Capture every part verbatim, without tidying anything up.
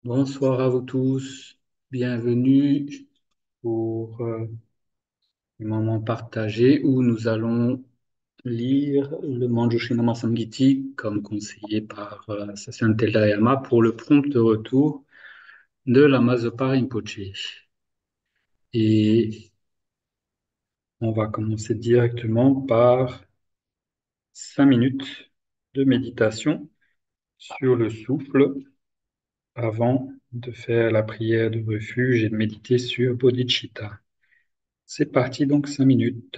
Bonsoir à vous tous. Bienvenue pour euh, le moment partagé où nous allons lire le Manjushrinama Samgiti comme conseillé par euh, Sassion Telayama pour le prompt retour de la Mazopa Rinpoche. Et on va commencer directement par cinq minutes de méditation sur le souffle avant de faire la prière de refuge et de méditer sur Bodhicitta. C'est parti donc cinq minutes.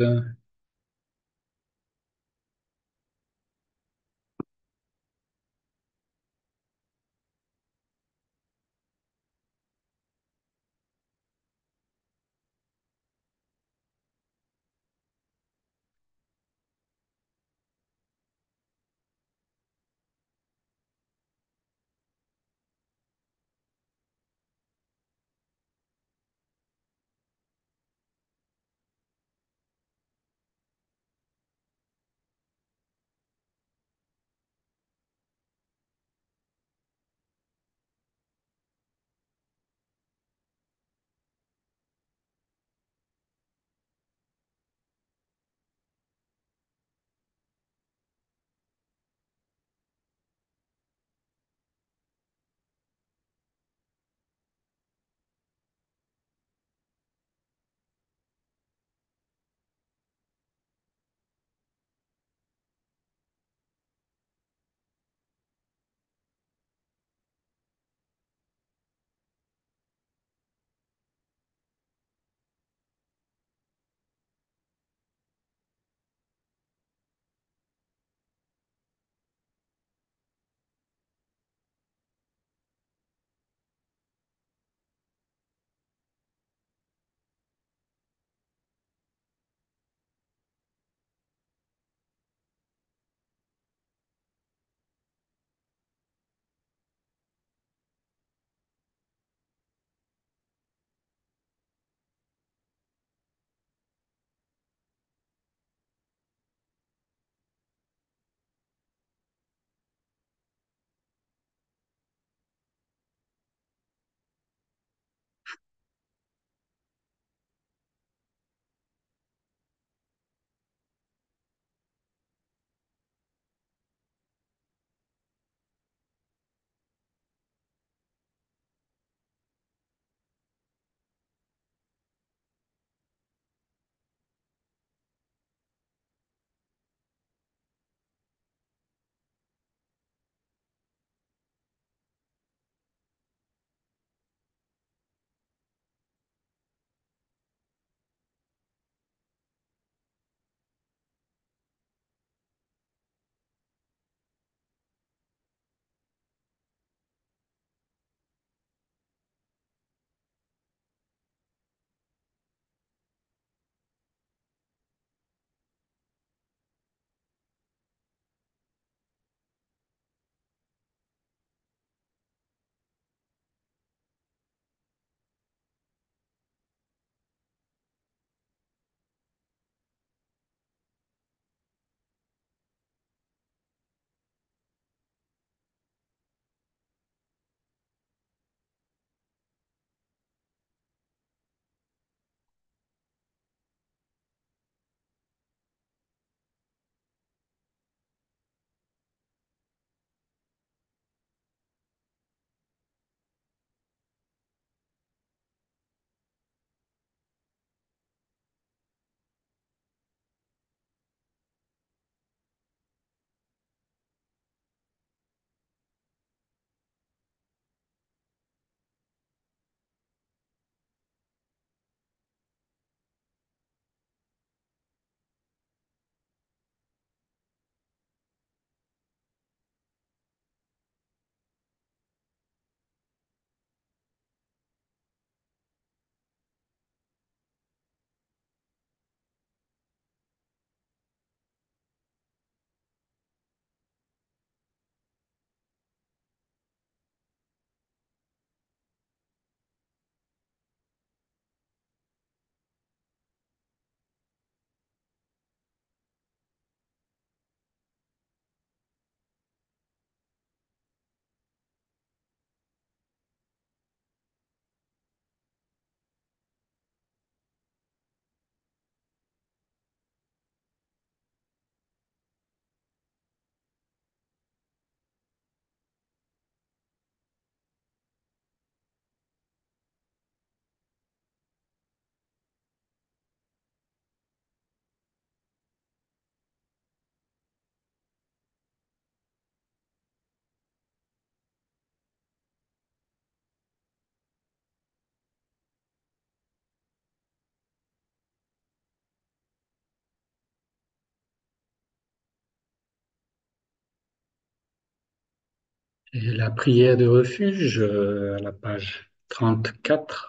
Et la prière de refuge, euh, à la page trente-quatre.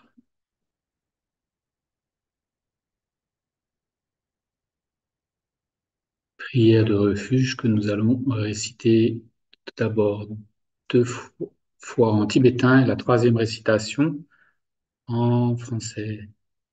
Prière de refuge que nous allons réciter tout d'abord deux fo- fois en tibétain et la troisième récitation en français.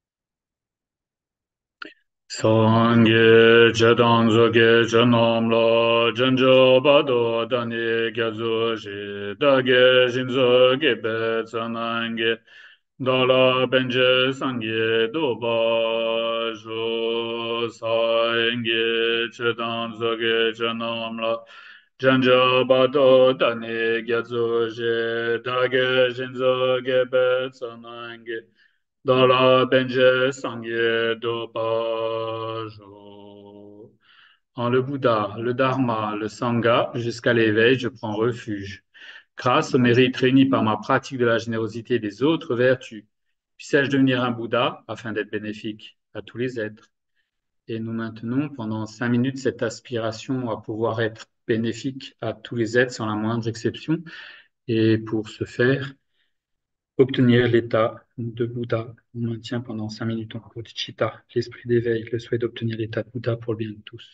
Sangye Chedang Zoge Chenomlo Chenjo Bado Dani Gyazo Shi Dage Shinzo Gebe Tsanange Dala Benje Sangye Doba Shu Sangye Chedang Zoge Chenomlo Chenjo Bado Dani Gyazo Shi Dage Shinzo Gebe Tsanange dans la Benje Sangye Dobajo. En le Bouddha, le Dharma, le Sangha, jusqu'à l'éveil, je prends refuge. Grâce au mérite réuni par ma pratique de la générosité et des autres vertus, puissais-je devenir un Bouddha afin d'être bénéfique à tous les êtres. Et nous maintenons pendant cinq minutes cette aspiration à pouvoir être bénéfique à tous les êtres sans la moindre exception. Et pour ce faire, obtenir l'état de Bouddha. On maintient pendant cinq minutes en bodhicitta, l'esprit d'éveil, le souhait d'obtenir l'état de Bouddha pour le bien de tous.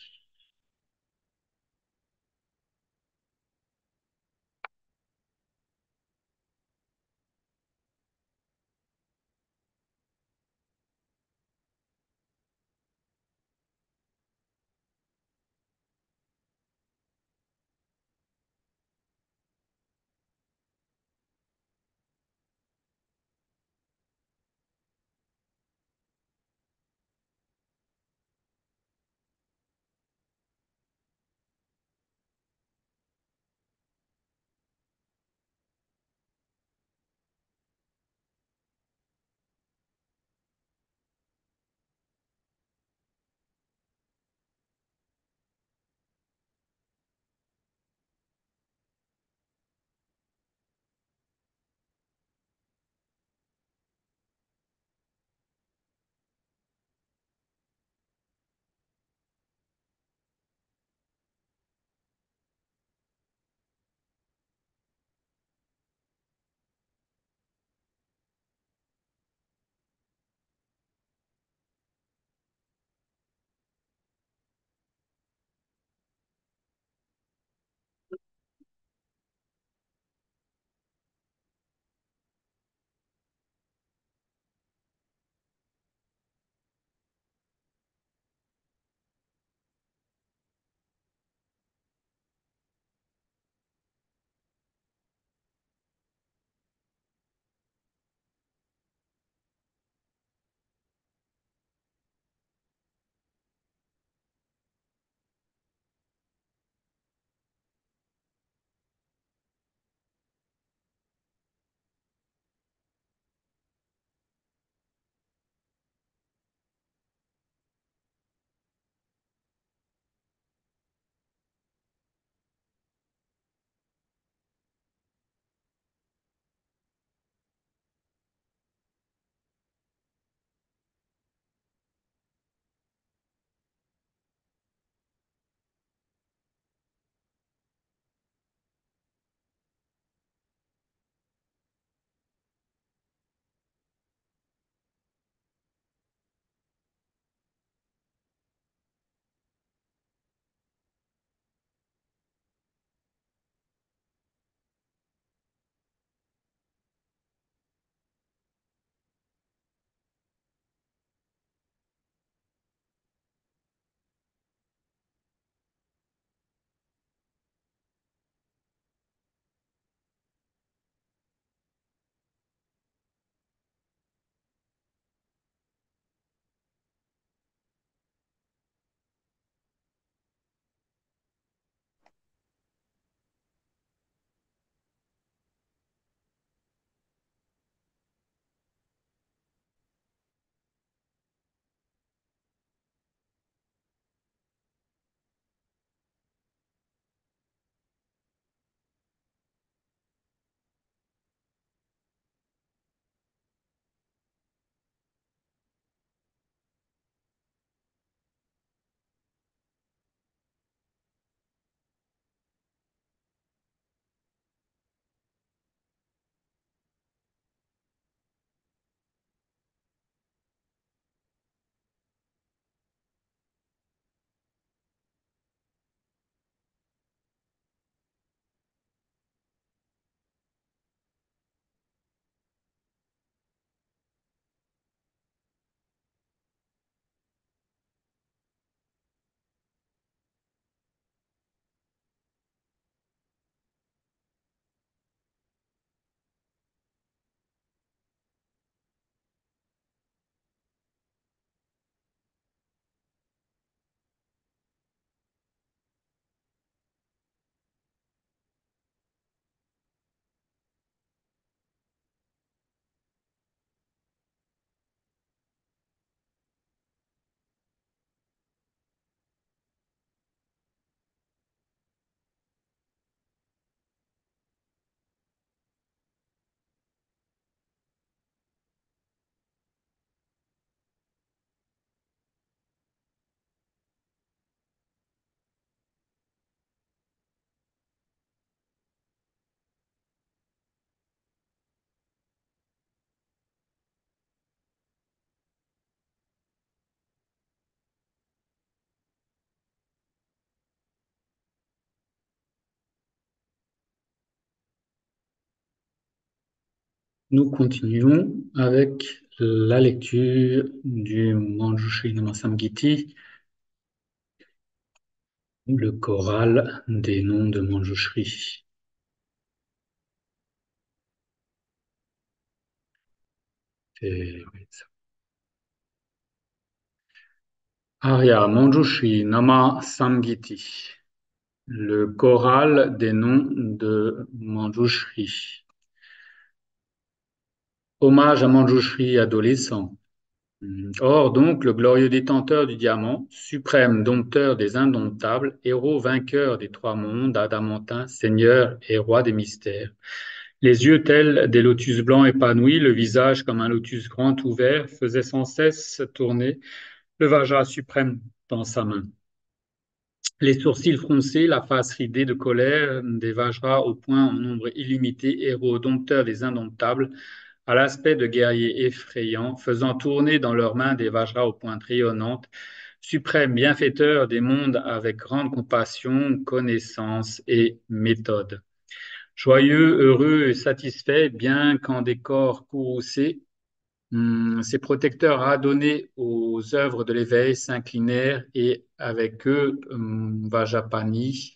Nous continuons avec la lecture du Manjushri Namasamgiti, le choral des noms de Manjushri. Et, oui, ça. Arya Manjushri Nama Samgiti, le choral des noms de Manjushri. Hommage à Manjushri adolescent. Or donc, le glorieux détenteur du diamant, suprême dompteur des indomptables, héros vainqueur des trois mondes, adamantin, seigneur et roi des mystères. Les yeux tels des lotus blancs épanouis, le visage comme un lotus grand ouvert, faisait sans cesse tourner le Vajra suprême dans sa main. Les sourcils froncés, la face ridée de colère, des Vajras au point en nombre illimité, héros dompteurs des indomptables, à l'aspect de guerriers effrayants, faisant tourner dans leurs mains des Vajras aux pointes rayonnantes, suprême bienfaiteur des mondes avec grande compassion, connaissance et méthode. Joyeux, heureux et satisfait, bien qu'en décor courroucé, hum, ses protecteurs adonnés aux œuvres de l'éveil s'inclinèrent et avec eux, hum, Vajapani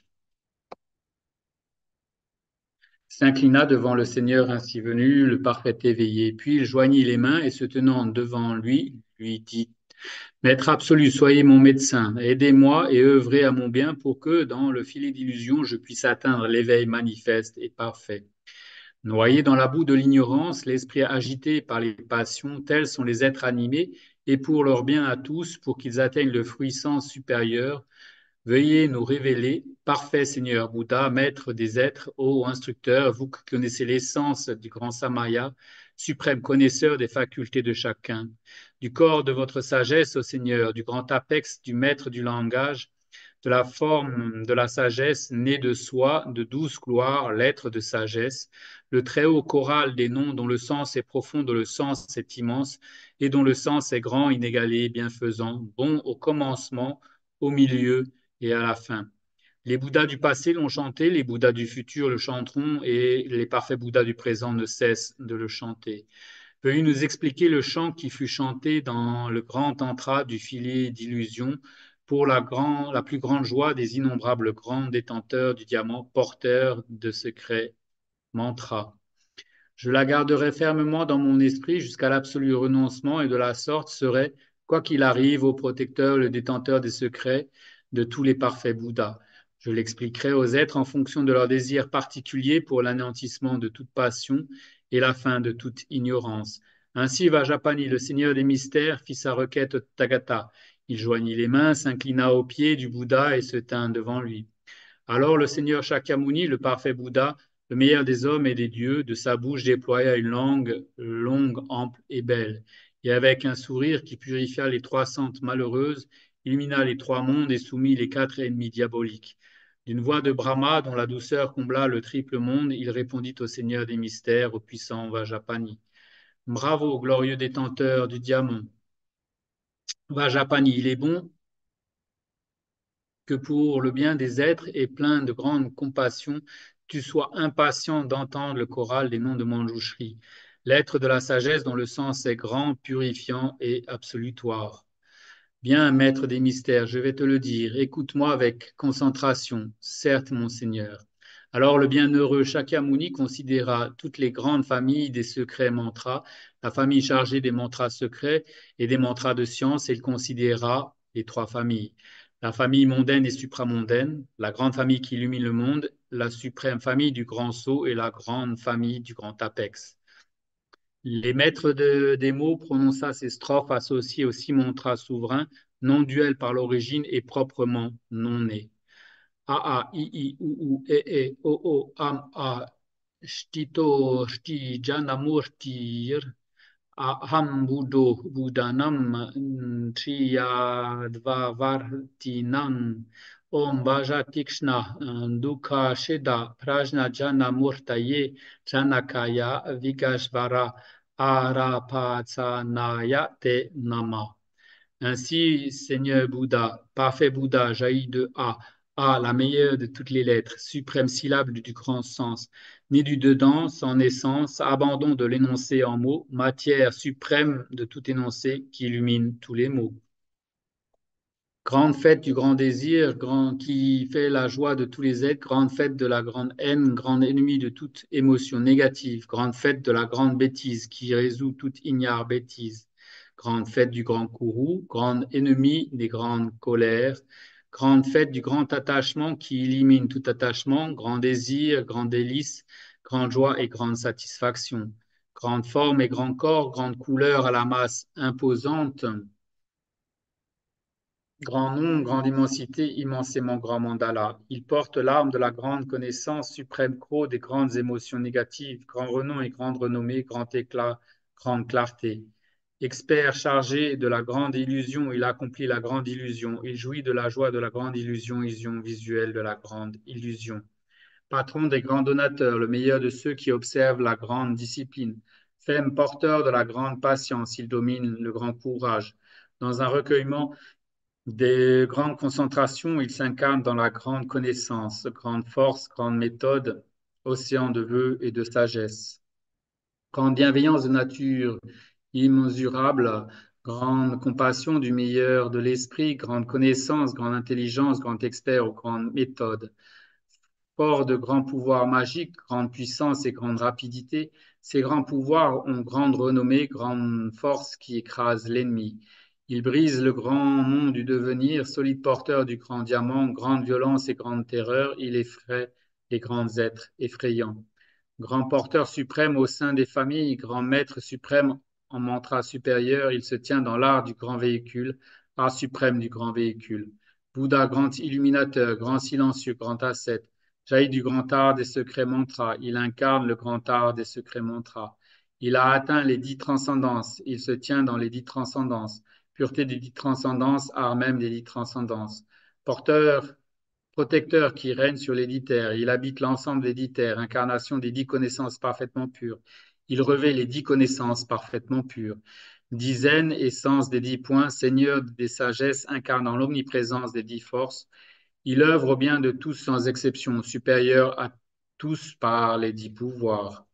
s'inclina devant le Seigneur ainsi venu, le parfait éveillé. Puis il joignit les mains et se tenant devant lui, lui dit, Maître absolu, soyez mon médecin, aidez-moi et œuvrez à mon bien pour que, dans le filet d'illusion, je puisse atteindre l'éveil manifeste et parfait. Noyé dans la boue de l'ignorance, l'esprit agité par les passions, tels sont les êtres animés, et pour leur bien à tous, pour qu'ils atteignent le fruissance supérieur, veuillez nous révéler, parfait Seigneur Bouddha, maître des êtres, ô instructeur, vous qui connaissez l'essence du grand Samaya, suprême connaisseur des facultés de chacun, du corps de votre sagesse, ô Seigneur, du grand apex du maître du langage, de la forme de la sagesse née de soi, de douze gloires, l'être de sagesse, le très haut choral des noms dont le sens est profond, dont le sens est immense, et dont le sens est grand, inégalé, bienfaisant, bon au commencement, au milieu et à la fin. Les Bouddhas du passé l'ont chanté, les Bouddhas du futur le chanteront, et les parfaits Bouddhas du présent ne cessent de le chanter. Veuillez nous expliquer le chant qui fut chanté dans le grand tantra du filet d'illusion pour la, grand, la plus grande joie des innombrables grands détenteurs du diamant, porteurs de secrets mantras. Je la garderai fermement dans mon esprit jusqu'à l'absolu renoncement et de la sorte serait, quoi qu'il arrive, au protecteur, le détenteur des secrets de tous les parfaits Bouddhas. Je l'expliquerai aux êtres en fonction de leurs désirs particuliers pour l'anéantissement de toute passion et la fin de toute ignorance. Ainsi, Vajapani, le seigneur des mystères, fit sa requête au Tathagata. Il joignit les mains, s'inclina aux pieds du Bouddha et se tint devant lui. Alors le seigneur Shakyamuni, le parfait Bouddha, le meilleur des hommes et des dieux, de sa bouche déploya une langue longue, ample et belle, et avec un sourire qui purifia les trois centes malheureuses, illumina les trois mondes et soumit les quatre ennemis diaboliques. D'une voix de Brahma, dont la douceur combla le triple monde, il répondit au Seigneur des mystères, au puissant Vajapani. Bravo, glorieux détenteur du diamant. Vajapani, il est bon que pour le bien des êtres et plein de grande compassion, tu sois impatient d'entendre le choral des noms de Manjushri, l'être de la sagesse dont le sens est grand, purifiant et absolutoire. Bien, maître des mystères, je vais te le dire, écoute-moi avec concentration, certes, mon Seigneur. Alors le bienheureux Shakyamuni considéra toutes les grandes familles des secrets mantras, la famille chargée des mantras secrets et des mantras de science, et il considéra les trois familles. La famille mondaine et supramondaine, la grande famille qui illumine le monde, la suprême famille du grand sceau et la grande famille du grand apex. Les maîtres de, des mots prononça ces strophes associées aux six mantras souverains, non duels par l'origine et proprement non nés. A, A, I, I, U, U, E, E, O, O, Am, A, Shtito, Shti, Janamurtir, Aham, Buddho, Buddhanam, Triyadvavartinam, Om Vajatikshna, Dukha Sheda, Prajna Jana Murtaye, Janakaya, Vigashvara, Arapatsanaya Te Nama. Ainsi, Seigneur Bouddha, parfait Bouddha, jaillit de A, A, la meilleure de toutes les lettres, suprême syllabe du grand sens, né du dedans, sans naissance, abandon de l'énoncé en mots, matière suprême de tout énoncé qui illumine tous les mots. Grande fête du grand désir, grand, qui fait la joie de tous les êtres, grande fête de la grande haine, grande ennemie de toute émotion négative, grande fête de la grande bêtise, qui résout toute ignare bêtise, grande fête du grand courroux, grande ennemie des grandes colères, grande fête du grand attachement qui élimine tout attachement, grand désir, grand délice, grande joie et grande satisfaction, grande forme et grand corps, grande couleur à la masse imposante, grand nom, grande immensité, immensément grand mandala. Il porte l'arme de la grande connaissance, suprême croc des grandes émotions négatives, grand renom et grande renommée, grand éclat, grande clarté. Expert chargé de la grande illusion, il accomplit la grande illusion. Il jouit de la joie de la grande illusion, illusion visuelle de la grande illusion. Patron des grands donateurs, le meilleur de ceux qui observent la grande discipline. Femme porteur de la grande patience, il domine le grand courage. Dans un recueillement des grandes concentrations, il s'incarne dans la grande connaissance, grande force, grande méthode, océan de vœux et de sagesse. Grande bienveillance de nature immesurable, grande compassion du meilleur de l'esprit, grande connaissance, grande intelligence, grand expert ou grande méthode. Fort de grands pouvoirs magiques, grande puissance et grande rapidité, ces grands pouvoirs ont grande renommée, grande force qui écrase l'ennemi. Il brise le grand monde du devenir, solide porteur du grand diamant, grande violence et grande terreur, il effraie les grands êtres effrayants. Grand porteur suprême au sein des familles, grand maître suprême en mantra supérieur, il se tient dans l'art du grand véhicule, art suprême du grand véhicule. Bouddha, grand illuminateur, grand silencieux, grand ascète, jaillit du grand art des secrets mantras, il incarne le grand art des secrets mantras. Il a atteint les dix transcendances, il se tient dans les dix transcendances, pureté des dix transcendances, art même des dix transcendances. Porteur protecteur qui règne sur les dix terres. Il habite l'ensemble des dix terres, incarnation des dix connaissances parfaitement pures. Il revêt les dix connaissances parfaitement pures. Dizaine, essence des dix points, seigneur des sagesses, incarnant l'omniprésence des dix forces. Il œuvre au bien de tous sans exception, supérieur à tous par les dix pouvoirs.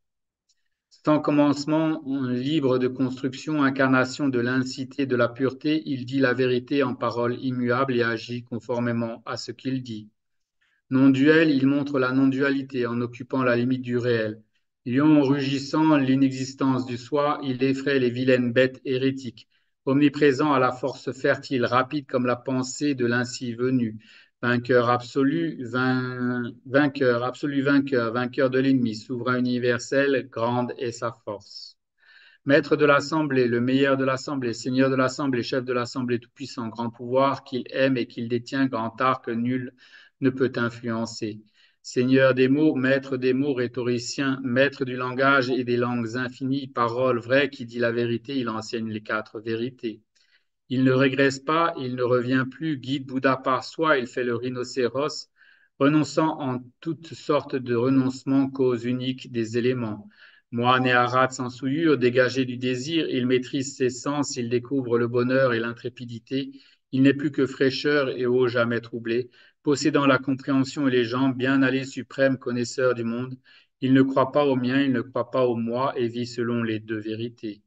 Sans commencement, libre de construction, incarnation de l'incité de la pureté, il dit la vérité en paroles immuables et agit conformément à ce qu'il dit. Non-duel, il montre la non-dualité en occupant la limite du réel. Lion rugissant l'inexistence du soi, il effraie les vilaines bêtes hérétiques. Omniprésent à la force fertile, rapide comme la pensée de l'ainsi venu. Vainqueur absolu, vain... vainqueur, absolu vainqueur, vainqueur de l'ennemi, souverain universel, grande est sa force. Maître de l'Assemblée, le meilleur de l'Assemblée, Seigneur de l'Assemblée, chef de l'Assemblée tout-puissant, grand pouvoir qu'il aime et qu'il détient, grand art que nul ne peut influencer. Seigneur des mots, maître des mots, rhétoricien, maître du langage et des langues infinies, parole vraie qui dit la vérité, il enseigne les quatre vérités. Il ne régresse pas, il ne revient plus, guide Bouddha par soi, il fait le rhinocéros, renonçant en toutes sortes de renoncements, cause unique des éléments. Moine et arhat sans souillure, dégagé du désir, il maîtrise ses sens, il découvre le bonheur et l'intrépidité, il n'est plus que fraîcheur et eau jamais troublée, possédant la compréhension et les jambes, bien allé suprême connaisseur du monde, il ne croit pas au mien, il ne croit pas au moi et vit selon les deux vérités.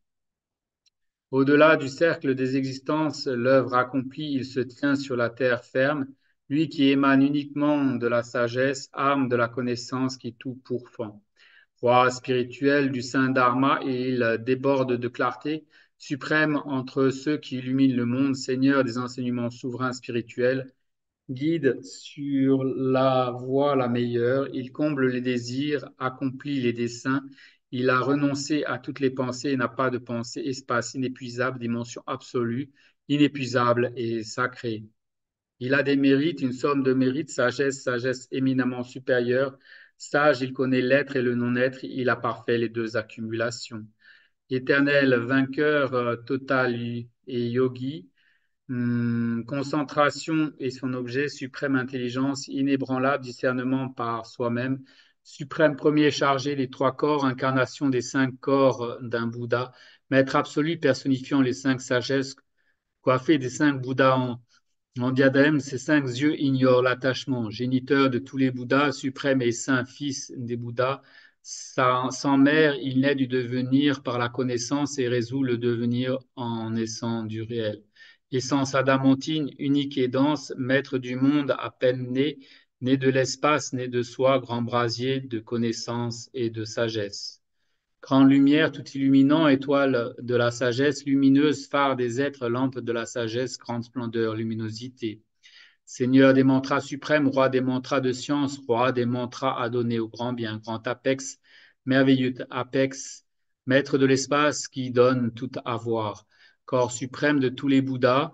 Au-delà du cercle des existences, l'œuvre accomplie, il se tient sur la terre ferme, lui qui émane uniquement de la sagesse, âme de la connaissance qui tout pourfend. Roi spirituel du saint Dharma, et il déborde de clarté, suprême entre ceux qui illuminent le monde, seigneur des enseignements souverains spirituels, guide sur la voie la meilleure, il comble les désirs, accomplit les desseins, il a renoncé à toutes les pensées et n'a pas de pensée, espace inépuisable, dimension absolue, inépuisable et sacrée. Il a des mérites, une somme de mérites, sagesse, sagesse éminemment supérieure. Sage, il connaît l'être et le non-être, il a parfait les deux accumulations. Éternel vainqueur euh, total et yogi, Hum, concentration et son objet, suprême intelligence, inébranlable discernement par soi-même, suprême premier chargé des trois corps, incarnation des cinq corps d'un Bouddha, maître absolu personnifiant les cinq sagesses, coiffé des cinq Bouddhas en En diadème, ses cinq yeux ignorent l'attachement, géniteur de tous les Bouddhas, suprême et saint fils des Bouddhas. Sans, sans mère, il naît du devenir par la connaissance et résout le devenir en naissant du réel. Essence adamantine, unique et dense, maître du monde à peine né, né de l'espace, né de soi, grand brasier de connaissance et de sagesse. Grande lumière, tout illuminant, étoile de la sagesse, lumineuse, phare des êtres, lampe de la sagesse, grande splendeur, luminosité. Seigneur des mantras suprêmes, roi des mantras de science, roi des mantras à donner au grand bien, grand apex, merveilleux apex, maître de l'espace qui donne tout à voir, corps suprême de tous les Bouddhas,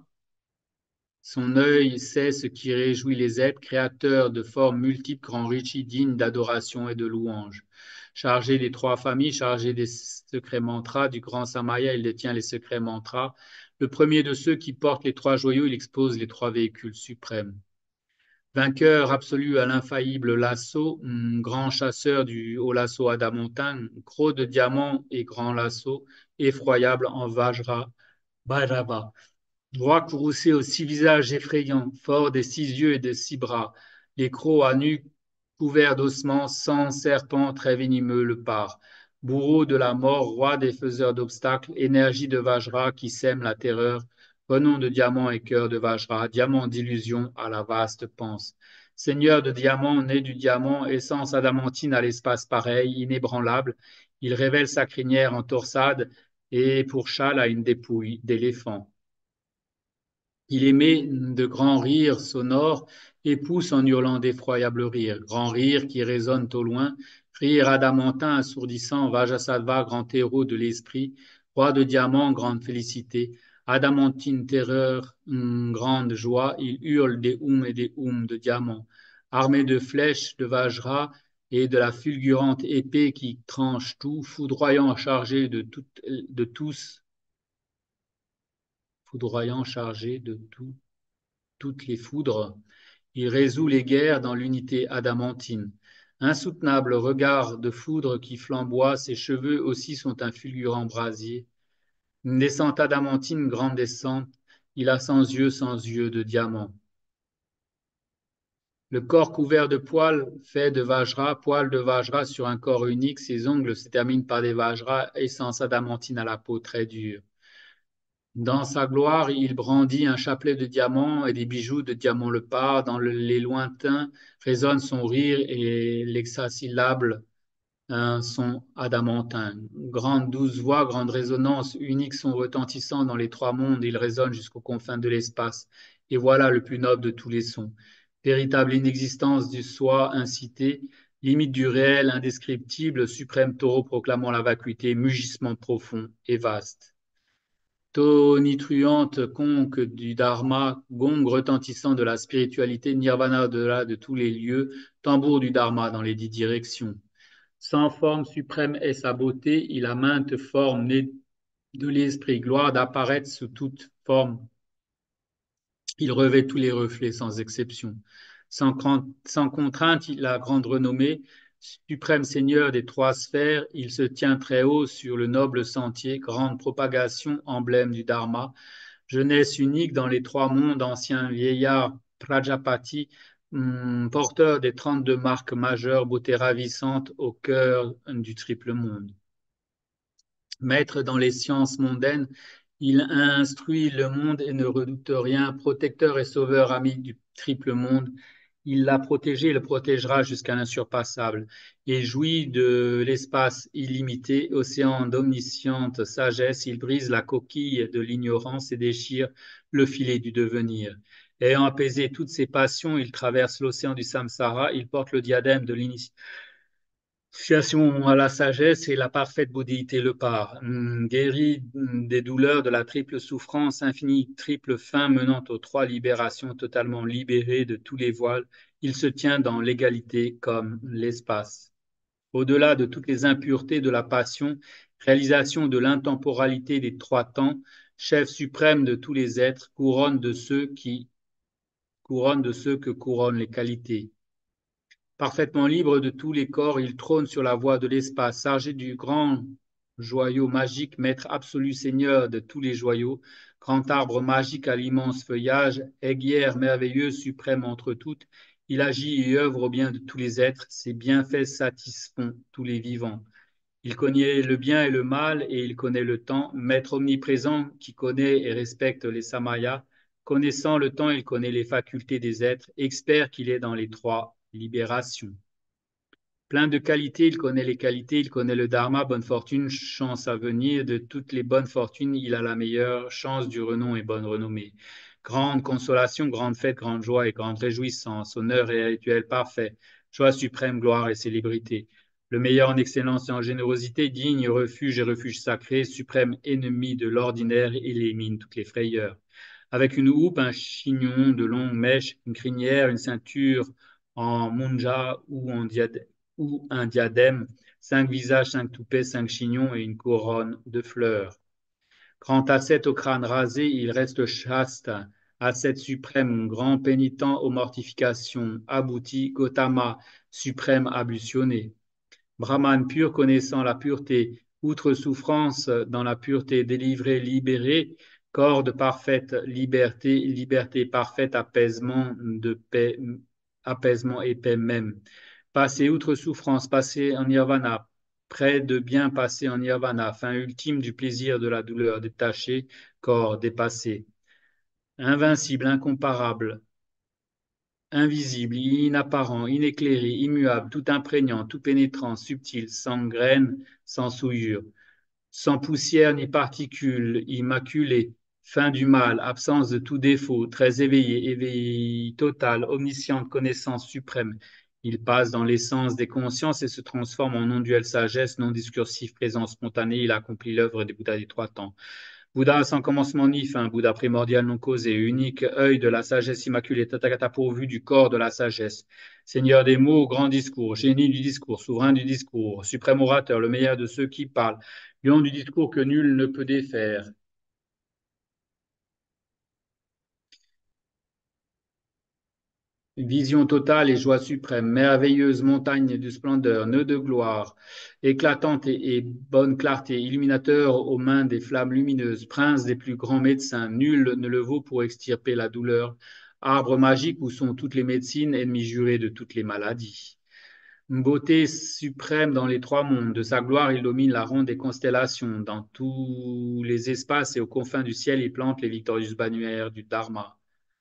son œil sait ce qui réjouit les êtres, créateur de formes multiples, grand richi, digne d'adoration et de louange. Chargé des trois familles, chargé des secrets mantras, du grand Samaya, il détient les secrets mantras. Le premier de ceux qui portent les trois joyaux, il expose les trois véhicules suprêmes. Vainqueur absolu à l'infaillible lasso, grand chasseur du haut lasso adamantin, croc de diamant et grand lasso, effroyable en Vajra, Bhairava. Roi courroucé aux six visages effrayants, fort des six yeux et des six bras, les crocs à nu couverts d'ossements, sans serpent très venimeux le part. Bourreau de la mort, roi des faiseurs d'obstacles, énergie de Vajra qui sème la terreur, renom de diamant et cœur de Vajra, diamant d'illusion à la vaste panse. Seigneur de diamant, né du diamant, essence adamantine à l'espace pareil, inébranlable, il révèle sa crinière en torsade et pour châle à une dépouille d'éléphant. Il émet de grands rires sonores et pousse en hurlant d'effroyables rires. Grands rires qui résonnent au loin, rire adamantin assourdissant, Vajrasattva, grand héros de l'esprit, roi de diamant, grande félicité, adamantine terreur, hum, grande joie, il hurle des hums et des hums de diamant, armé de flèches de Vajra et de la fulgurante épée qui tranche tout, foudroyant chargé de, tout, de tous, foudroyant chargé de tout toutes les foudres, il résout les guerres dans l'unité adamantine. Insoutenable regard de foudre qui flamboie, ses cheveux aussi sont un fulgurant brasier. Une descente adamantine, grande descente, il a cent yeux, cent yeux de diamant. Le corps couvert de poils fait de Vajra, poils de Vajra sur un corps unique, ses ongles se terminent par des Vajra, essence adamantine à la peau très dure. Dans sa gloire, il brandit un chapelet de diamants et des bijoux de diamant le part. Dans le, les lointains résonne son rire et l'hexasyllabe, un son adamantin. Grande douce voix, grande résonance, unique son retentissant dans les trois mondes, il résonne jusqu'aux confins de l'espace. Et voilà le plus noble de tous les sons. Véritable inexistence du soi incité, limite du réel indescriptible, suprême taureau proclamant la vacuité, mugissement profond et vaste. Tonitruante conque du dharma, gong retentissant de la spiritualité, nirvana au-delà de tous les lieux, tambour du dharma dans les dix directions. Sans forme suprême est sa beauté, il a maintes formes nées de l'esprit, gloire d'apparaître sous toute forme. Il revêt tous les reflets sans exception. Sans, sans contrainte, il a grande renommée, suprême seigneur des trois sphères, il se tient très haut sur le noble sentier, grande propagation, emblème du Dharma, jeunesse unique dans les trois mondes, ancien vieillard Prajapati, hum, porteur des trente-deux marques majeures, beauté ravissante au cœur du triple monde. Maître dans les sciences mondaines, il instruit le monde et ne redoute rien, protecteur et sauveur ami du triple monde. Il l'a protégé et le protégera jusqu'à l'insurpassable et jouit de l'espace illimité, océan d'omnisciente sagesse, il brise la coquille de l'ignorance et déchire le filet du devenir. Ayant apaisé toutes ses passions, il traverse l'océan du samsara, il porte le diadème de l'initiation à la sagesse et la parfaite bouddhéité le part, hum, guéri hum, des douleurs de la triple souffrance, infinie triple fin menant aux trois libérations, totalement libéré de tous les voiles, il se tient dans l'égalité comme l'espace. Au-delà de toutes les impuretés de la passion, réalisation de l'intemporalité des trois temps, chef suprême de tous les êtres, couronne de ceux qui couronne de ceux que couronnent les qualités. Parfaitement libre de tous les corps, il trône sur la voie de l'espace, chargé du grand joyau magique, maître absolu, seigneur de tous les joyaux, grand arbre magique à l'immense feuillage, aiguière merveilleuse, suprême entre toutes, il agit et œuvre au bien de tous les êtres, ses bienfaits satisfont tous les vivants. Il connaît le bien et le mal et il connaît le temps, maître omniprésent qui connaît et respecte les samayas. Connaissant le temps, il connaît les facultés des êtres, expert qu'il est dans les trois libérations. Plein de qualités, il connaît les qualités, il connaît le dharma, bonne fortune, chance à venir. De toutes les bonnes fortunes, il a la meilleure, chance du renom et bonne renommée. Grande consolation, grande fête, grande joie et grande réjouissance, honneur et rituel parfait, joie suprême, gloire et célébrité. Le meilleur en excellence et en générosité, digne refuge et refuge sacré, suprême ennemi de l'ordinaire, élimine toutes les frayeurs. Avec une houppe, un chignon de longue mèche, une crinière, une ceinture en munja ou en diadème ou un diadème, cinq visages, cinq toupets, cinq chignons et une couronne de fleurs. Grand ascète au crâne rasé, il reste chaste, ascète suprême, grand pénitent aux mortifications, abouti, Gautama, suprême ablutionné. Brahman pur connaissant la pureté, outre souffrance dans la pureté, délivré, libéré, corps de parfaite liberté, liberté parfaite, apaisement de paix, apaisement et paix même. Passer outre souffrance, passer en nirvana, près de bien passer en nirvana, fin ultime du plaisir de la douleur détachée, corps dépassé. Invincible, incomparable, invisible, inapparent, inéclairé, immuable, tout imprégnant, tout pénétrant, subtil, sans graine, sans souillure, sans poussière ni particules, immaculé, fin du mal, absence de tout défaut, très éveillé, éveillé total, omnisciente, connaissance suprême. Il passe dans l'essence des consciences et se transforme en non-duelle sagesse, non discursive, présence spontanée. Il accomplit l'œuvre des Bouddhas des trois temps. Bouddha sans commencement ni fin, Bouddha primordial non causé, unique œil de la sagesse immaculée, Tathagata pourvu du corps de la sagesse, Seigneur des mots, grand discours, génie du discours, souverain du discours, suprême orateur, le meilleur de ceux qui parlent, lion du discours que nul ne peut défaire. Vision totale et joie suprême, merveilleuse montagne de splendeur, nœud de gloire, éclatante et, et bonne clarté, illuminateur aux mains des flammes lumineuses, prince des plus grands médecins, nul ne le vaut pour extirper la douleur, arbre magique où sont toutes les médecines, ennemi juré de toutes les maladies. Beauté suprême dans les trois mondes, de sa gloire il domine la ronde des constellations, dans tous les espaces et aux confins du ciel il plante les victorieuses bannières du Dharma.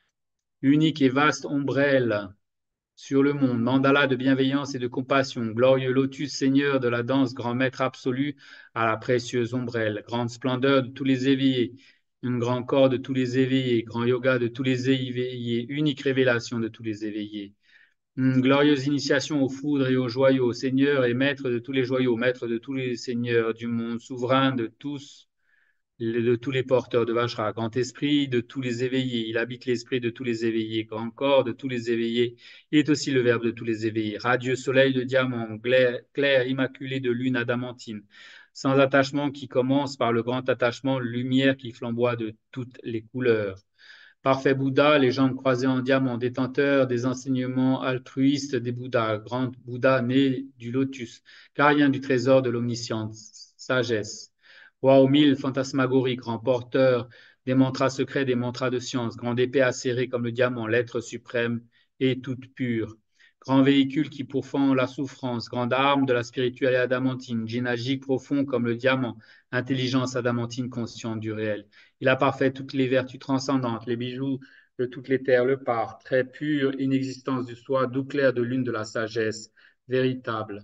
Unique et vaste ombrelle sur le monde, mandala de bienveillance et de compassion, glorieux lotus, seigneur de la danse, grand maître absolu à la précieuse ombrelle, grande splendeur de tous les éveillés, un grand corps de tous les éveillés, grand yoga de tous les éveillés, unique révélation de tous les éveillés. Une glorieuse initiation aux foudres et aux joyaux, seigneur et maître de tous les joyaux, maître de tous les seigneurs du monde, souverain de tous de tous les porteurs de Vajra, grand esprit de tous les éveillés, il habite l'esprit de tous les éveillés, grand corps de tous les éveillés, il est aussi le verbe de tous les éveillés, radieux soleil de diamant, clair, clair immaculé de lune adamantine, sans attachement qui commence par le grand attachement, lumière qui flamboie de toutes les couleurs. Parfait Bouddha, les jambes croisées en diamant, détenteur des enseignements altruistes des Bouddhas, grand Bouddha né du lotus, gardien du trésor de l'omniscience, sagesse. Roi aux mille fantasmagories, grand porteur des mantras secrets, des mantras de science, grande épée acérée comme le diamant, l'être suprême et toute pure. Grand véhicule qui pourfend la souffrance, grande arme de la spirituelle adamantine, génagique profond comme le diamant, intelligence adamantine consciente du réel. Il a parfait toutes les vertus transcendantes, les bijoux de toutes les terres, le part, très pur, inexistence du soi, doux clair de lune de la sagesse, véritable.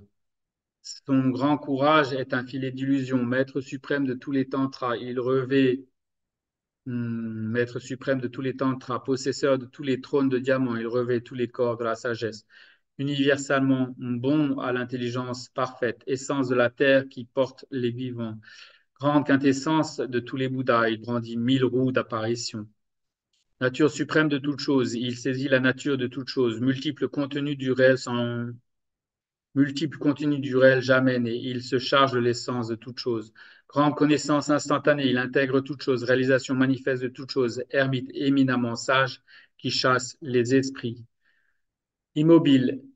Son grand courage est un filet d'illusion, maître suprême de tous les tantras. Il revêt, hum, maître suprême de tous les tantras, possesseur de tous les trônes de diamants, il revêt tous les corps de la sagesse. Universellement bon à l'intelligence parfaite, essence de la terre qui porte les vivants. Grande quintessence de tous les Bouddhas, il brandit mille roues d'apparition. Nature suprême de toute chose, il saisit la nature de toute chose, multiples contenus du réel sans multiples contenus du réel jamais né, il se charge de l'essence de toute chose. Grande connaissance instantanée, il intègre toute chose, réalisation manifeste de toute chose, ermite éminemment sage qui chasse les esprits. Immobile,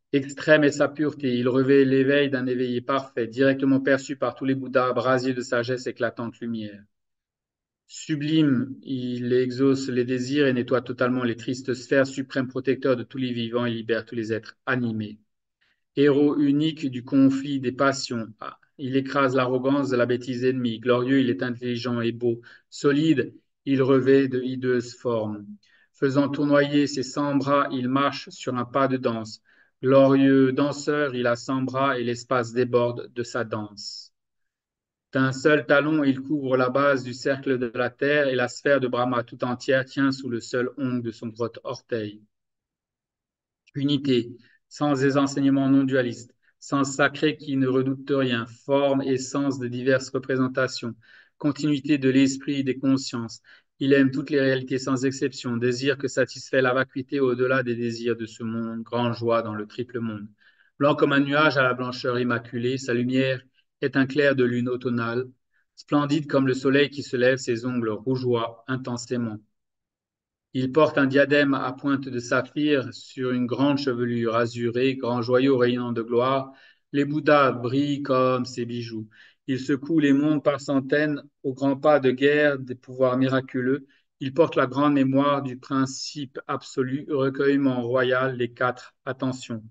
Extrême est sa pureté, il revêt l'éveil d'un éveillé parfait, directement perçu par tous les Bouddhas, brasier de sagesse, éclatante lumière. Sublime, il exauce les désirs et nettoie totalement les tristes sphères, suprême protecteur de tous les vivants et libère tous les êtres animés. Héros unique du conflit des passions, ah, il écrase l'arrogance de la bêtise ennemie. Glorieux, il est intelligent et beau. Solide, il revêt de hideuses formes. Faisant tournoyer ses cent bras, il marche sur un pas de danse. Glorieux danseur, il a cent bras et l'espace déborde de sa danse. D'un seul talon, il couvre la base du cercle de la terre et la sphère de Brahma tout entière tient sous le seul ongle de son gros orteil. Unité, sans des enseignements non dualistes, sens sacré qui ne redoute rien, forme et sens de diverses représentations, continuité de l'esprit et des consciences. Il aime toutes les réalités sans exception, désir que satisfait la vacuité au-delà des désirs de ce monde, grande joie dans le triple monde. Blanc comme un nuage à la blancheur immaculée, sa lumière est un clair de lune automnale, splendide comme le soleil qui se lève, ses ongles rougeoient intensément. Il porte un diadème à pointe de saphir sur une grande chevelure azurée, grand joyau rayonnant de gloire. Les Bouddhas brillent comme ses bijoux. Il secoue les mondes par centaines au grand pas de guerre des pouvoirs miraculeux. Il porte la grande mémoire du principe absolu, recueillement royal des quatre attentions.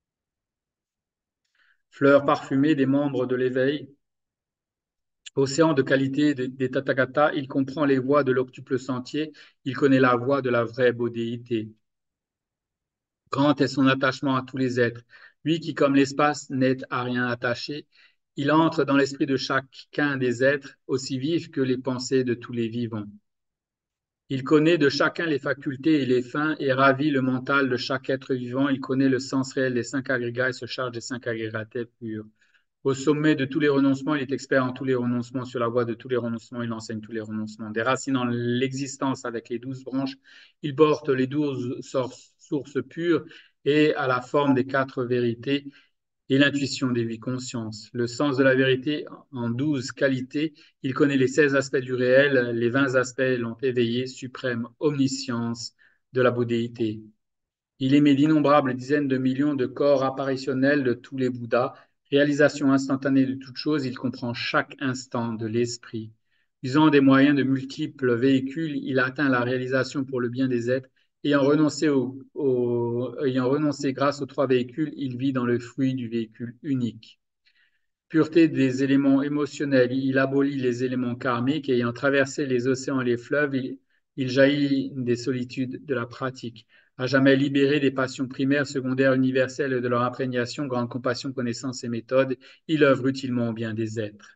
Fleurs parfumées des membres de l'éveil, océan de qualité des Tathagata, il comprend les voies de l'octuple sentier, il connaît la voie de la vraie bodhéité. Grand est son attachement à tous les êtres. Lui qui, comme l'espace, n'est à rien attaché, il entre dans l'esprit de chacun des êtres, aussi vif que les pensées de tous les vivants. Il connaît de chacun les facultés et les fins et ravit le mental de chaque être vivant. Il connaît le sens réel des cinq agrégats et se charge des cinq agrégats purs. Au sommet de tous les renoncements, il est expert en tous les renoncements. Sur la voie de tous les renoncements, il enseigne tous les renoncements. Déracinant l'existence avec les douze branches, il porte les douze sources pures et à la forme des quatre vérités et l'intuition des huit consciences. Le sens de la vérité en douze qualités, il connaît les seize aspects du réel, les vingt aspects l'ont éveillé, suprême omniscience de la bouddhéité. Il émet d'innombrables dizaines de millions de corps apparitionnels de tous les Bouddhas. Réalisation instantanée de toute chose, il comprend chaque instant de l'esprit. Usant des moyens de multiples véhicules, il atteint la réalisation pour le bien des êtres. Ayant renoncé, au, au, ayant renoncé grâce aux trois véhicules, il vit dans le fruit du véhicule unique. Pureté des éléments émotionnels, il abolit les éléments karmiques. Ayant traversé les océans et les fleuves, il, il jaillit des solitudes de la pratique. À jamais libéré des passions primaires, secondaires, universelles et de leur imprégnation, grande compassion, connaissance et méthode, il œuvre utilement au bien des êtres.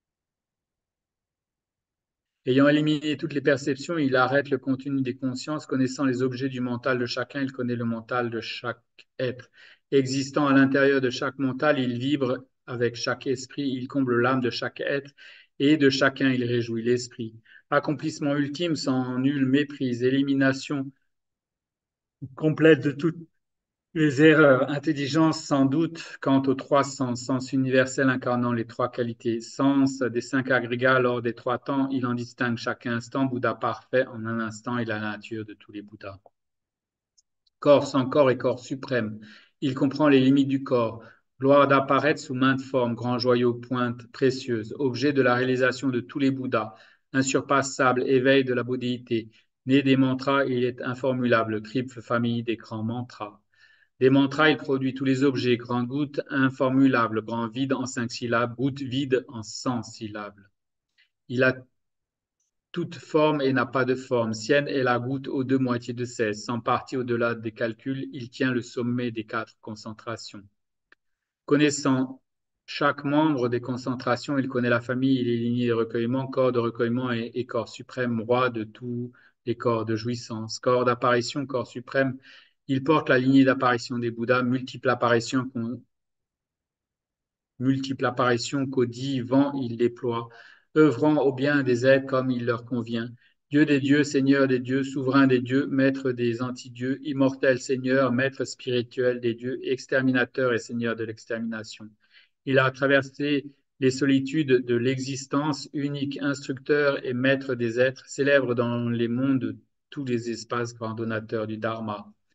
Ayant éliminé toutes les perceptions, il arrête le contenu des consciences. Connaissant les objets du mental de chacun, il connaît le mental de chaque être. Existant à l'intérieur de chaque mental, il vibre avec chaque esprit, il comble l'âme de chaque être et de chacun il réjouit l'esprit. Accomplissement ultime sans nulle méprise, élimination complète de toutes les erreurs, intelligence sans doute quant aux trois sens, sens universel incarnant les trois qualités, sens des cinq agrégats lors des trois temps, il en distingue chaque instant, Bouddha parfait, en un instant, il a la nature de tous les Bouddhas. Corps sans corps et corps suprême, il comprend les limites du corps, gloire d'apparaître sous maintes formes, grand joyau, pointe précieuse, objet de la réalisation de tous les Bouddhas, insurpassable, éveil de la bouddhéité, né des mantras, il est informulable, triple famille des grands mantras. Des mantras, il produit tous les objets, grand goutte informulable, grand vide en cinq syllabes, goutte vide en cent syllabes. Il a toute forme et n'a pas de forme. Sienne est la goutte aux deux moitiés de seize. Sans partie au-delà des calculs, il tient le sommet des quatre concentrations. Connaissant chaque membre des concentrations, il connaît la famille et les lignées de recueillement, corps de recueillement et, et corps suprême, roi de tous les corps de jouissance. Corps d'apparition, corps suprême, il porte la lignée d'apparition des Bouddhas, multiples apparitions, multiples apparitions qu'au dit vent il déploie, œuvrant au bien des êtres comme il leur convient. Dieu des dieux, Seigneur des dieux, souverain des dieux, maître des antidieux, immortel Seigneur, maître spirituel des dieux, exterminateur et Seigneur de l'extermination. Il a traversé les solitudes de l'existence, unique instructeur et maître des êtres, célèbre dans les mondes tous les espaces, grand donateur du Dharma.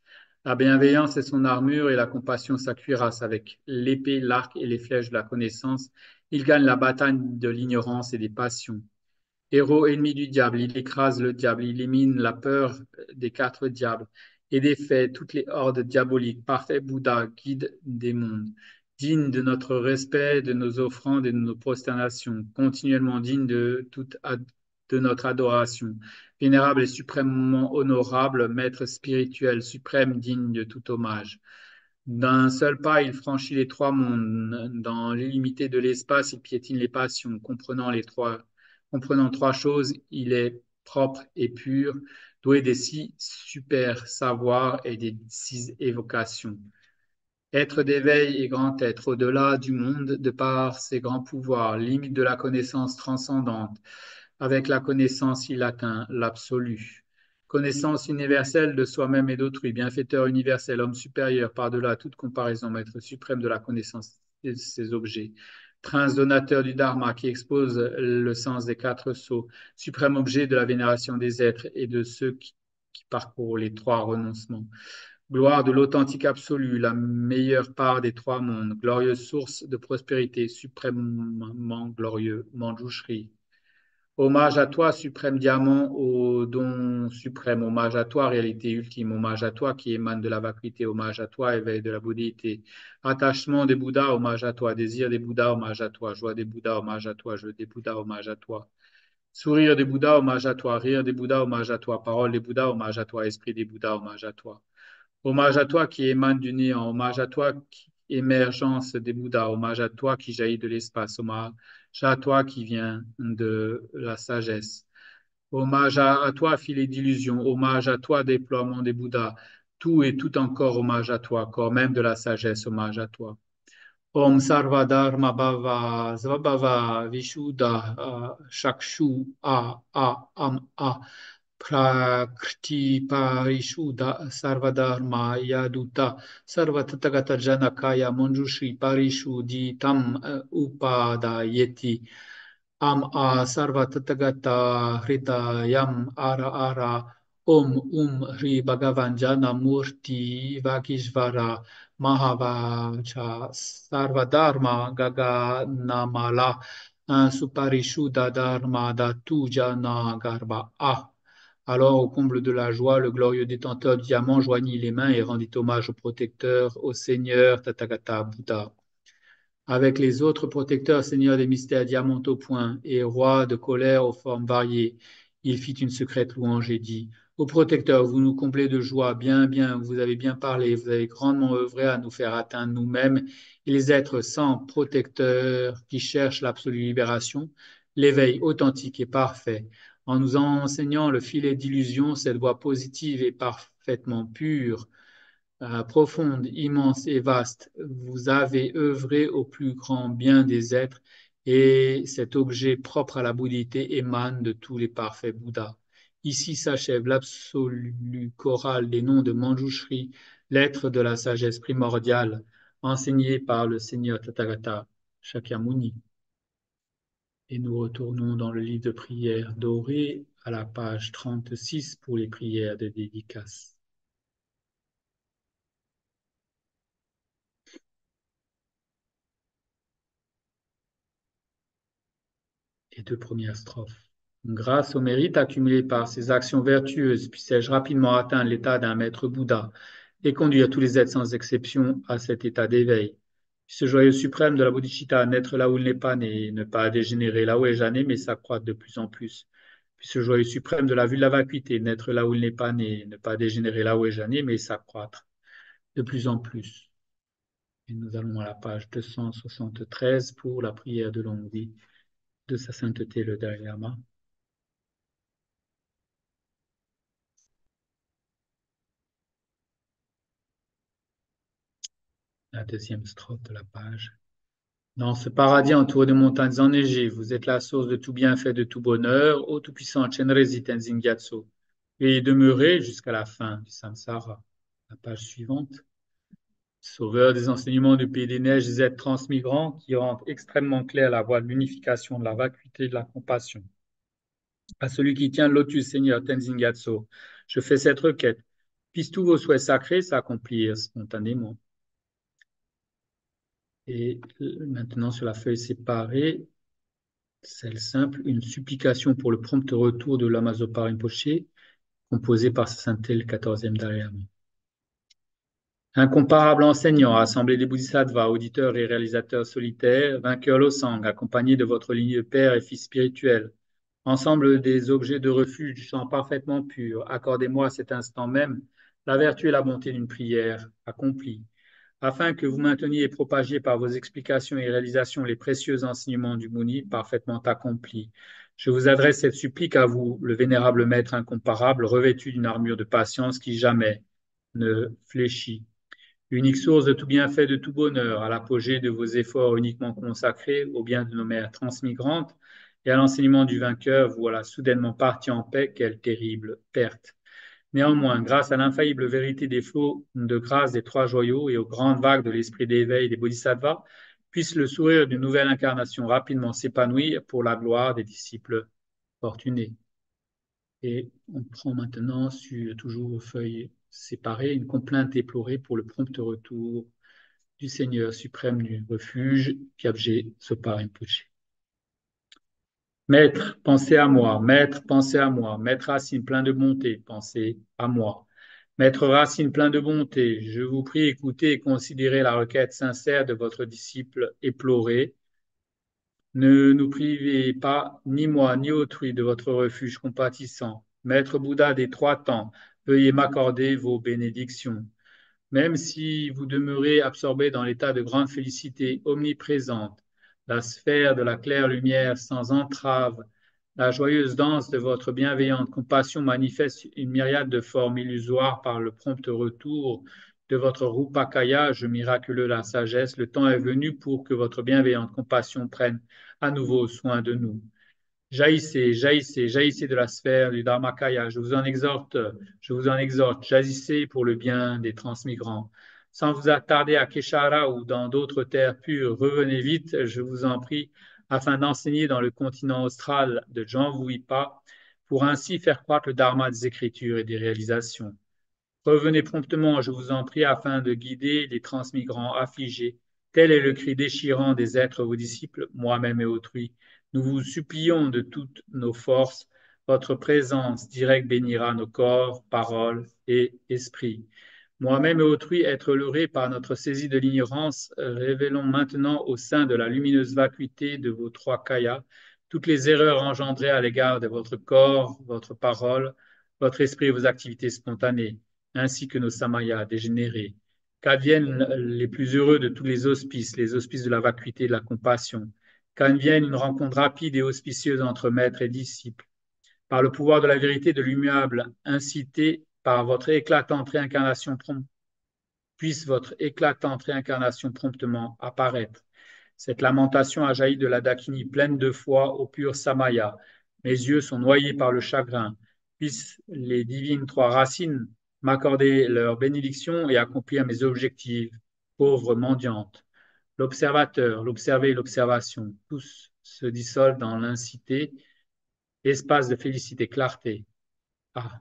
La bienveillance est son armure et la compassion sa cuirasse. Avec l'épée, l'arc et les flèches de la connaissance, il gagne la bataille de l'ignorance et des passions. Héros ennemi du diable, il écrase le diable, il élimine la peur des quatre diables et défait toutes les hordes diaboliques. Parfait Bouddha, guide des mondes, digne de notre respect, de nos offrandes et de nos prosternations, continuellement digne de toute ad- de notre adoration. Vénérable et suprêmement honorable, maître spirituel suprême, digne de tout hommage. D'un seul pas, il franchit les trois mondes. Dans l'illimité de l'espace, il piétine les passions. Comprenant les trois, comprenant trois choses, il est propre et pur, doué des six super savoirs et des six évocations. Être d'éveil et grand être au-delà du monde de par ses grands pouvoirs, limite de la connaissance transcendante. Avec la connaissance, il atteint l'absolu. Connaissance universelle de soi-même et d'autrui, bienfaiteur universel, homme supérieur par-delà toute comparaison, maître suprême de la connaissance de ses objets. Prince donateur du Dharma qui expose le sens des quatre sceaux, suprême objet de la vénération des êtres et de ceux qui, qui parcourent les trois renoncements. Gloire de l'authentique absolu, la meilleure part des trois mondes, glorieuse source de prospérité, suprêmement glorieux, Manjushri. Hommage à toi, suprême diamant, au don suprême, hommage à toi, réalité ultime, hommage à toi qui émane de la vacuité, hommage à toi, éveil de la bouddhité, attachement des Bouddhas, hommage à toi, désir des Bouddhas, hommage à toi, joie des Bouddhas, hommage à toi, jeu des Bouddhas, hommage à toi. Sourire des Bouddhas, hommage à toi, rire des Bouddhas, hommage à toi, parole des Bouddhas, hommage à toi, esprit des Bouddhas, hommage à toi. Hommage à toi qui émane du néant, hommage à toi qui émergence des Bouddhas, hommage à toi qui jaillit de l'espace, hommage à toi qui vient de la sagesse, hommage à, à toi filet d'illusion, hommage à toi déploiement des Bouddhas, tout et tout encore hommage à toi, corps même de la sagesse, hommage à toi. Om Sarva Dharma Bhava Svabhava Vishuddha ah, Shakshu A A Am A Prakriti Parishuddha Sarvadharma Yaduta Sarvatathagata Janakaya Manjushri Parishuddhi Tam eh, Upadayeti Am A Sarvatathagata Hridayam Ara Ara Om Um Hri Bhagavan Jana Murti Vakishvara Mahavacha Sarvadharma Gaganamala Suparishuddha Dharma Dhatu Jana Garba. Ah! Alors, au comble de la joie, le glorieux détenteur du diamant joignit les mains et rendit hommage au protecteur, au Seigneur Tathagata Bouddha. Avec les autres protecteurs, seigneurs des mystères, diamant au poing et roi de colère aux formes variées, il fit une secrète louange et dit, ô protecteur, vous nous comblez de joie, bien, bien, vous avez bien parlé, vous avez grandement œuvré à nous faire atteindre nous-mêmes et les êtres sans protecteur qui cherchent l'absolue libération, l'éveil authentique et parfait, en nous enseignant le filet d'illusion, cette voie positive et parfaitement pure, euh, profonde, immense et vaste. Vous avez œuvré au plus grand bien des êtres et cet objet propre à la bouddhité émane de tous les parfaits Bouddhas. Ici s'achève l'absolu choral des noms de Manjushri, l'être de la sagesse primordiale, enseigné par le Seigneur Tathagata Shakyamuni. Et nous retournons dans le livre de prières doré à la page trente-six pour les prières de dédicace. Les deux premières strophes. Grâce au mérite accumulé par ces actions vertueuses, puissais-je rapidement atteindre l'état d'un maître Bouddha et conduire tous les êtres sans exception à cet état d'éveil. Ce joyeux suprême de la bodhicitta, naître là où il n'est pas né, ne pas dégénérer là où il est né, mais s'accroître de plus en plus. Puis ce joyeux suprême de la vue de la vacuité, naître là où il n'est pas né, ne pas dégénérer là où il est né, mais s'accroître de plus en plus. Et nous allons à la page deux cent soixante-treize pour la prière de longue vie de sa sainteté le Dalai Lama. La deuxième strophe de la page. Dans ce paradis entouré de montagnes enneigées, vous êtes la source de tout bienfait, de tout bonheur, ô tout-puissant Chenrezi Tenzin Gyatso. Et demeurez jusqu'à la fin du samsara. La page suivante. Sauveur des enseignements du pays des neiges, des êtres transmigrants qui rendent extrêmement clair la voie de l'unification, de la vacuité, de la compassion. À celui qui tient le lotus, Seigneur Tenzin Gyatso, je fais cette requête. Puissent tous vos souhaits sacrés s'accomplir spontanément. Et euh, maintenant, sur la feuille séparée, celle simple, une supplication pour le prompt retour de l'Amazopar Rinpoche, composée par sa sainteté le quatorzième derrière. Incomparable enseignant, assemblée des bodhisattvas, auditeurs et réalisateurs solitaires, vainqueur Losang, accompagné de votre lignée de père et fils spirituel, ensemble des objets de refuge du chant parfaitement pur, accordez-moi à cet instant même la vertu et la bonté d'une prière accomplie, afin que vous mainteniez et propagiez par vos explications et réalisations les précieux enseignements du Mouni parfaitement accomplis. Je vous adresse cette supplique à vous, le vénérable maître incomparable, revêtu d'une armure de patience qui jamais ne fléchit. Unique source de tout bienfait, de tout bonheur, à l'apogée de vos efforts uniquement consacrés au bien de nos mères transmigrantes et à l'enseignement du vainqueur, voilà soudainement parti en paix, quelle terrible perte. Néanmoins, grâce à l'infaillible vérité des flots de grâce des trois joyaux et aux grandes vagues de l'esprit d'éveil des bodhisattvas, puisse le sourire d'une nouvelle incarnation rapidement s'épanouir pour la gloire des disciples fortunés. Et on prend maintenant, sur toujours feuilles séparées, une complainte éplorée pour le prompt retour du Seigneur suprême du refuge, Kyabje Sopa Rinpoche. Maître, pensez à moi. Maître, pensez à moi. Maître Racine, plein de bonté, pensez à moi. Maître Racine, plein de bonté, je vous prie, écoutez et considérez la requête sincère de votre disciple éploré. Ne nous privez pas, ni moi, ni autrui, de votre refuge compatissant. Maître Bouddha des trois temps, veuillez m'accorder vos bénédictions. Même si vous demeurez absorbé dans l'état de grande félicité omniprésente, la sphère de la claire lumière sans entrave, la joyeuse danse de votre bienveillante compassion manifeste une myriade de formes illusoires par le prompt retour de votre Rupakayage miraculeux la sagesse. Le temps est venu pour que votre bienveillante compassion prenne à nouveau soin de nous. Jaillissez, jaillissez, jaillissez de la sphère du Dharmakaya. Je vous en exhorte, je vous en exhorte, jaillissez pour le bien des transmigrants. Sans vous attarder à Keshara ou dans d'autres terres pures, revenez vite, je vous en prie, afin d'enseigner dans le continent austral de Jamvuipa, pour ainsi faire croître le Dharma des Écritures et des réalisations. Revenez promptement, je vous en prie, afin de guider les transmigrants affligés. Tel est le cri déchirant des êtres vos disciples, moi-même et autrui. Nous vous supplions de toutes nos forces. Votre présence directe bénira nos corps, paroles et esprits. Moi-même et autrui, être leurrés par notre saisie de l'ignorance, révélons maintenant au sein de la lumineuse vacuité de vos trois kayas toutes les erreurs engendrées à l'égard de votre corps, votre parole, votre esprit et vos activités spontanées, ainsi que nos samayas dégénérés. Qu'adviennent les plus heureux de tous les auspices, les auspices de la vacuité et de la compassion. Qu'advienne une rencontre rapide et auspicieuse entre maître et disciple. Par le pouvoir de la vérité de l'immuable, incité par votre éclatante réincarnation prompte, puisse votre éclatante réincarnation promptement apparaître. Cette lamentation a jailli de la Dakini pleine de foi au pur Samaya. Mes yeux sont noyés par le chagrin. Puissent les divines trois racines m'accorder leur bénédiction et accomplir mes objectifs, pauvre mendiante. L'observateur, l'observé et l'observation, tous se dissolvent dans l'incité, espace de félicité, clarté. Ah,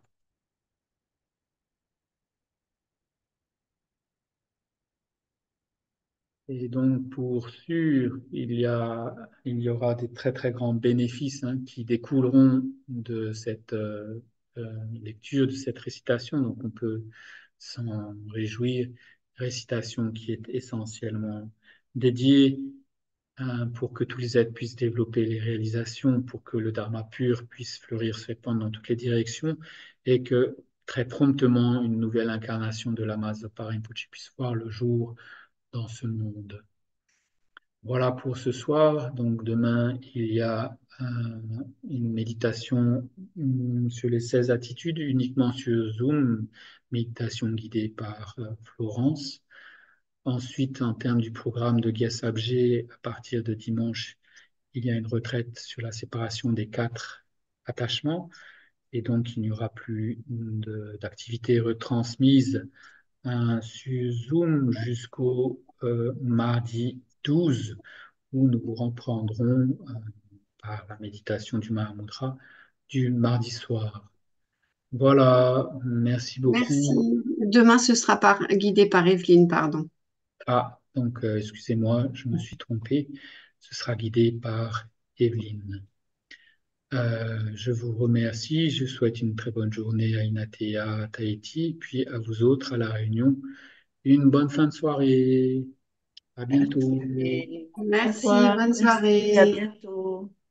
et donc, pour sûr, il y a, il y aura des très, très grands bénéfices hein, qui découleront de cette euh, euh, lecture, de cette récitation. Donc, on peut s'en réjouir. Récitation qui est essentiellement dédiée hein, pour que tous les êtres puissent développer les réalisations, pour que le Dharma pur puisse fleurir, se répandre dans toutes les directions et que très promptement, une nouvelle incarnation de l'Ama Zopa Rinpoche puisse voir le jour dans ce monde. Voilà pour ce soir. Donc demain, il y a euh, une méditation hum, sur les seize attitudes, uniquement sur Zoom, méditation guidée par euh, Florence. Ensuite, en termes du programme de Guess Abgé, à partir de dimanche, il y a une retraite sur la séparation des quatre attachements. Et donc, il n'y aura plus d'activités retransmises hein, sur Zoom jusqu'au euh, mardi douze, où nous vous reprendrons euh, par la méditation du Mahamudra du mardi soir. Voilà, merci beaucoup. Merci. Demain, ce sera par, guidé par Evelyne, pardon. Ah, donc, euh, excusez-moi, je me suis trompé. Ce sera guidé par Evelyne. Euh, je vous remercie. Je souhaite une très bonne journée à Inatea, à Tahiti, puis à vous autres à La Réunion. Une bonne fin de soirée. À bientôt. Et au Merci, revoir, bonne merci, à soirée. bientôt.